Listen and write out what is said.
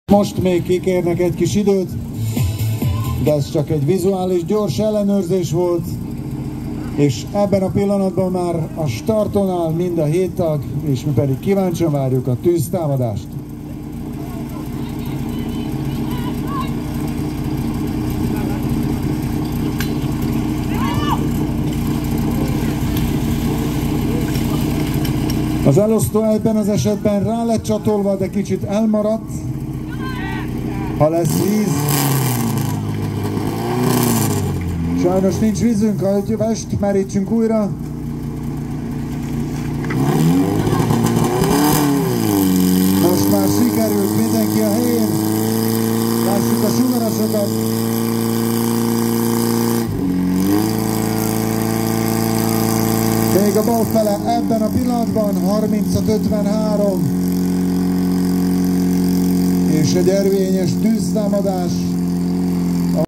Most még kikérnek egy kis időt, de ez csak egy vizuális, gyors ellenőrzés volt, és ebben a pillanatban már a starton áll mind a 7 tag, és mi pedig kíváncsian várjuk a tűztámadást. Az elosztó ebben az esetben rá lett csatolva, de kicsit elmaradt. Ha lesz víz. Sajnos nincs vízünk, a jövest merítsünk újra. Most már sikerült, mindenki a helyén. Lássuk a sugarasokat. Még a bal fele ebben a pillanatban 35-53. És egy ervényes tűztámadás.